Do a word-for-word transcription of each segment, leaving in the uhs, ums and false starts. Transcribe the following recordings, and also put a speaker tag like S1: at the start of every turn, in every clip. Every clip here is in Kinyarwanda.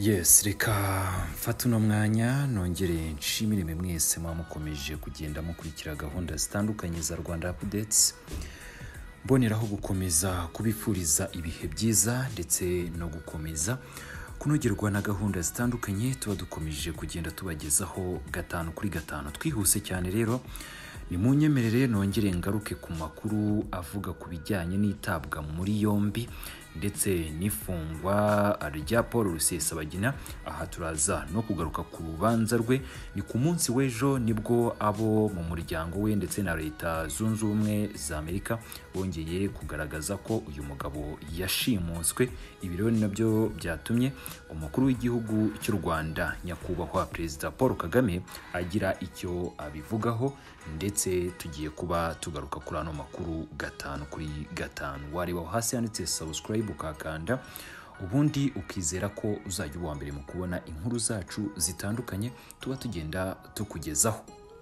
S1: Yes, reka mfata uno mwanya nongere nshimire mwe mwese mwamukomeje kugenda mukurikira gahunda zitandukanye za Rwanda Updates. Mboneraho gukomeza kubifuriza ibihe byiza ndetse no gukomeza kunogerwa na gahunda zitandukanye tuba dukomeje kugenda tubagezaho gatanu kuri gatanu. Twihuse cyane rero ni mu nyemerere nongere ngaruke ku makuru avuga ku bijyanye n'itabwa muri yombi ndetse n'ifungwa rya Paul Rusesabagina. Aha turaza no kugaruka ku rubanza rwe. Ni ku munsi w'ejo nibwo abo mu muryango we ndetse na leta zunze ubumwe za Amerika bongeye kugaragaza ko uyu mugabo yashimuswe. Ibi rero nabyo byatumye umukuru w'igihugu cy'u Rwanda nyakubahwa Perezida Paul Kagame agira icyo abivugaho, ndetse tugiye kuba tugaruka kuri ano makuru gatanu kuri gatanu. Wareba hasi handitse subscribe ukakanda, ubundi ukizera ko uzajya uwa mbere mu kubona inkuru zacu zitandukanye tuba tugenda tukugezaho.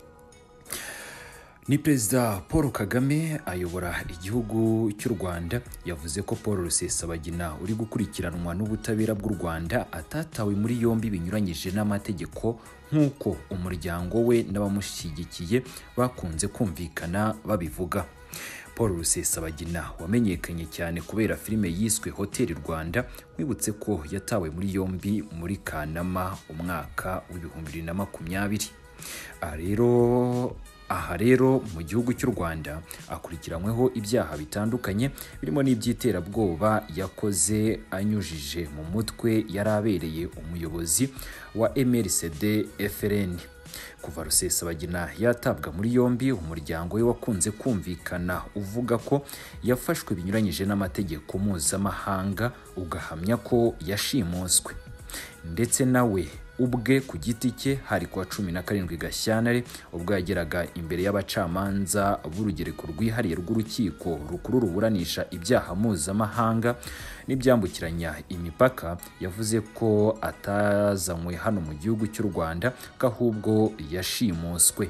S1: Ni Perezida Paul Kagame ayobora igihugu cy'u Rwanda yavuze ko Paul Rusesabagina uri gukurikiranwa n'ubutabera bw'u Rwanda atatawe muri yombi binyuranyije n'amategeko nk'uko umuryango we n'abamushyigikiye bakunze kumvikana babivuga. Paul Rusesabagina wamenyekanye cyane kubera filime yiswe Hotel Rwanda, wibutse ko yatawe muri yombi muri Kanama umwaka w'ibihumbi bibiri na makumyabiri. Aha rero aha rero mu gihugu cy'u Rwanda akurikiranyweho ibyaha bitandukanye birimo n'iby'iterabwoba yakoze anyujije mu mutwe yarabereye umuyobozi wa M R C D F R N. Kuva Rusesabagina yatabwa muri yombi, umuryango we wakunze kumvikana uvuga ko yafashwe binyuranyije n'amategeko mpuzamahanga, ugahamya ko yashimuswe. Ndetse nawe ubwe ku giti cye hari kuwa cumi na karindwi Gashyantare ubwo yageraga imbere y'abacamanza b'urugereko rwihariye rw'urukiko rukuru ruburanisha ibyaha mpuzamahanga n'ibyambukiranya imipaka, yavuze ko atazanywe hano mu gihugu cy'u Rwanda ko ahubwo yashimuswe.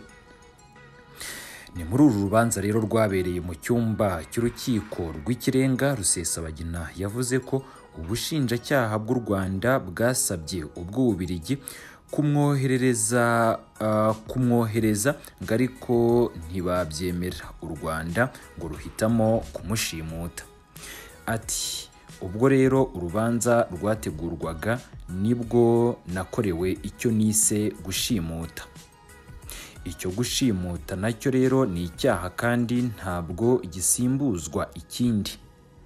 S1: Ni muri uru rubanza rero rwabereye mu cyumba cy'urukiko rw'ikirenga, Rusesabagina yavuze ko ubushinjacyaha bw'u Rwanda bwasabye ubw'Ububiligi kumwoherereza uh, kumwohereza ngo ariko ntibabyemera. U Rwanda ngo ruhitamo kumushimuta. Ati ubwo rero urubanza rwategurwaga nibwo nakorewe icyo nise gushimuta. Icyo gushimuta nacyo rero ni icyaha kandi ntabwo gisimbuzwa ikindi.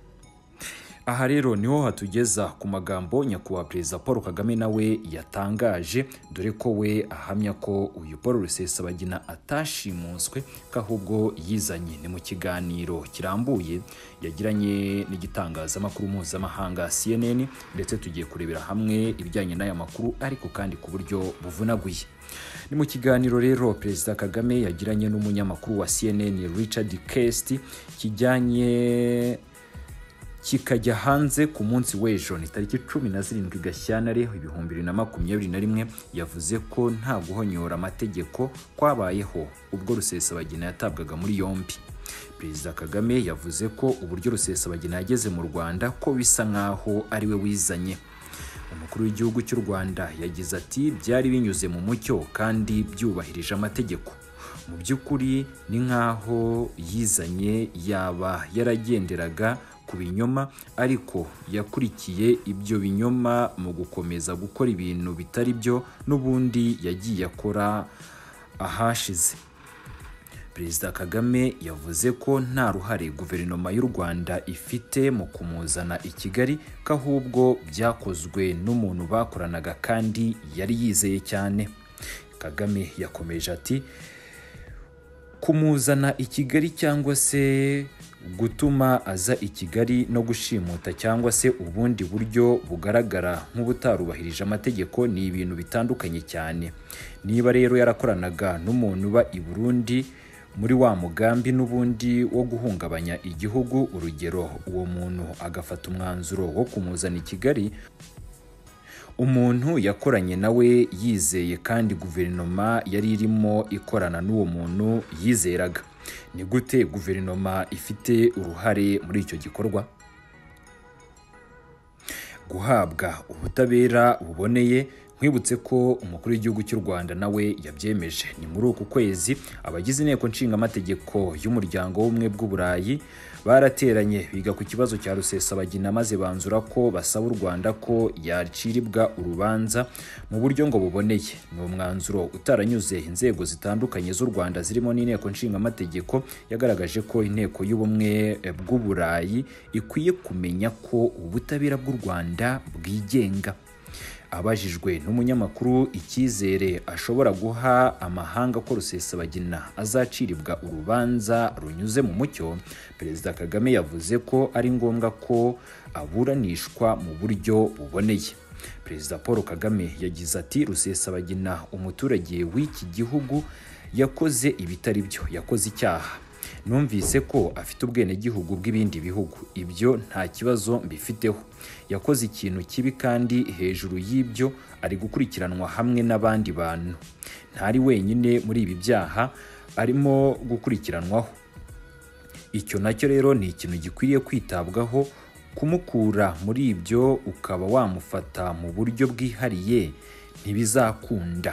S1: Aha rero niho hatugeza ku magambo nyakubahwa Perezida Paul Kagame nawe yatangaje, dore ko we ahamya ko uyu Paul Rusesabagina atashimuswe ko ahubwo yizanye. Ni mu kiganiro kirambuye yagiranye n'igitangazamakuru mpuzamahanga C N N, ndetse tugiye kurebera hamwe ibijyanye n'aya makuru ariko kandi ku buryo buvunaguye. Ni mu kiganiro rero Perezida Kagame yagiranye n'umunyamakuru wa C N N Richard Kesti kijyanye kikajya hanze ku munsi w'ejo ni tariki cumi na zirindwi Gashyantare ibihumbi bibiri na makumyabiri na rimwe, yavuze ko nta guhonyora amategeko kwabayeho ubwo Rusesabagina yatabwaga muri yombi. Perezida Kagame yavuze ko uburyo Rusesabagina yageze mu Rwanda ko bisa nkaho ari we wizanye. Umukuru w'igihugu cy'u Rwanda yagize ati byari binyuze mu mucyo kandi byubahirije amategeko. Mu by'ukuri ni nkaho yizanye, yaba yaragenderaga ku binyoma ariko yakurikiye ibyo binyoma mu gukomeza gukora ibintu bitari byo n'ubundi yagiye akora ahashize. Perezida Kagame yavuze ko nta ruhare guverinoma y'u Rwanda ifite mu kumuzana i Kigali, ko ahubwo byakozwe n'umuntu bakoranaga kandi yari yizeye cyane. Kagame yakomeje ati kumuzana i Kigali cyangwa se gutuma aza i Kigali no gushimuta cyangwa se ubundi buryo bugaragara nk'ubutarubahirije amategeko ni ibintu bitandukanye cyane. Niba rero yarakoranaga n'umuntu uba i Burundi muri wa mugambi n'ubundi wo guhungabanya igihugu, urugero uwo muntu agafata umwanzuro wo kumuzana i Kigali, umuntu yakoranye nawe yizeye kandi guverinoma yari irimo ikorana n'uwo muntu yizeraga, ni gute guverinoma ifite uruhare muri icyo gikorwa? guhabwa ubutabera buboneye. Nkwibutse ko umukuru w'igihugu cy'u Rwanda nawe yabyemeje. Ni muri uku kwezi abagize inteko nshingamategeko y'umuryango w'ubumwe bw'uburayi barateranye biga ku kibazo cya Rusesabagina maze banzura ko basaba u Rwanda ko yaciribwa urubanza mu buryo ngo buboneye. Ni umwanzuro utaranyuze inzego zitandukanye z'u Rwanda zirimo n'inteko nshingamategeko yagaragaje ko inteko y'ubumwe bw'uburayi ikwiye kumenya ko ubutabera bw'u Rwanda bwigenga. Abajijwe n'umunyamakuru icyizere ashobora guha amahanga ko Rusesabagina azaciribwa urubanza runyuze mu mucyo, Perezida Kagame yavuze ko ari ngombwa ko aburanishwa mu buryo buboneye. Perezida Paul Kagame yagize ati Rusesabagina umuturage w'iki gihugu yakoze ibitari byo, yakoze icyaha. Numvise ko afite ubwenegihugu bw'ibindi bihugu, ibyo nta kibazo mbifiteho. Yakoze ikintu kibi kandi hejuru y'ibyo ari gukurikiranwa hamwe n'abandi bantu. Ntari wenyine muri ibi byaha arimo gukurikiranwaho. Icyo nacyo rero ni ikintu gikwiriye kwitabwaho. Kumukura muri ibyo ukaba wamufata mu buryo bwihariye ntibizakunda.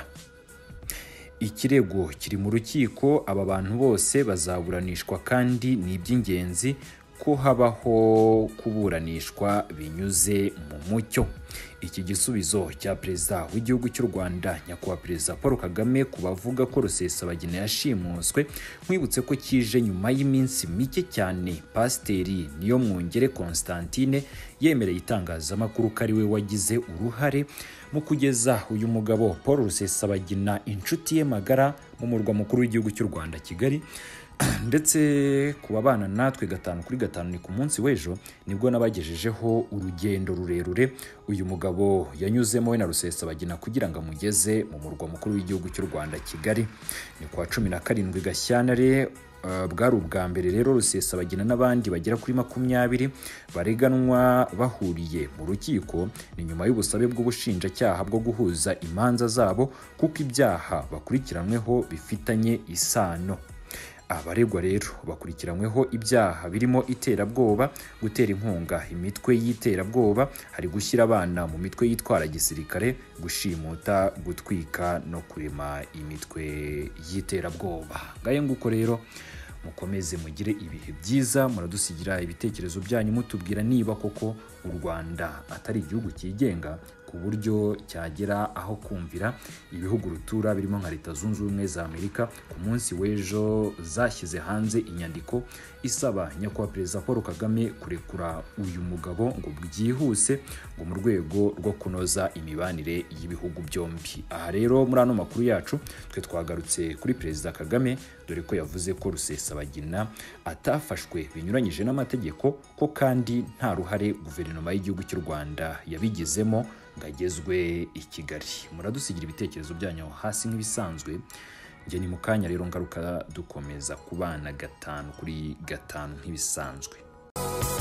S1: Ikirego kiri mu rukiko, aba bantu bose bazaburanishwa kandi ni iby'ingenzi ko habaho kuburanishwa binyuze mu mucyo. Iki gisubizo cya Perezida w'igihugu cy'u Rwanda nyakubahwa Perezida Paul Kagame ku bavuga ko Rusesabagina yashimuswe, nkwibutse ko kije nyuma y'iminsi mike cyane Pasiteri Niyomwungere Constantine yemereye itangazamakuru ko ari we wagize uruhare mu kugeza uyu mugabo Paul Rusesabagina inshuti ye magara mu murwa mukuru w'igihugu cy'u Rwanda Kigali. Ndetse kubabana natwe gatanu kuri gatanu ni ku munsi w'ejo nibwo nabagejejeho urugendo rurerure uyu mugabo yanyuzemo we na Rusesabagina kugira ngo amugeze mu murwa mukuru w'igihugu cy'u Rwanda Kigali. Ni kwa cumi na karindwi Gashyantare. Uh, bwari ubwa mbere rero Rusesabagina n'abandi bagera kuri makumyabiri bareganwa bahuriye mu rukiko. Ni nyuma y'ubusabe bw'ubushinjacyaha bwo guhuza imanza zabo kuko ibyaha bakurikiranweho bifitanye isano. Abaregwa rero bakurikiranyweho ibyaha birimo iterabwoba, gutera inkunga imitwe y'iterabwoba, hari gushyira abana mu mitwe yitwara gisirikare, gushimuta, gutwika no kurema imitwe y'iterabwoba. Ngaye nguko rero mukomeze mugire ibihe byiza, muradusigira ibitekerezo byanyu mutubwira niba koko u Rwanda atari igihugu cyigenga ku buryo cyagera aho kumvira ibihugu rutura birimo nka Leta Zunze Ubumwe za Amerika. Ku munsi w'ejo zashyize hanze inyandiko isaba nyakubahwa Perezida Paul Kagame kurekura uyu mugabo ngo byihuse ngo mu rwego rwo kunoza imibanire y'ibihugu byombi. Aha rero muri ano makuru yacu twe twagarutse kuri Perezida Kagame, dore ko yavuze ko Rusesabagina atafashwe binyuranyije n'amategeko, ko kandi nta ruhare guverinoma y'igihugu cy'u Rwanda yabigizemo ngagezwe i Kigali. Muradusigira ibitekerezo byanyu hasi nk'ibisanzwe. Nge ni mukanya rero ngaruka dukomeza kubana gatanu kuri gatanu nk'ibisanzwe.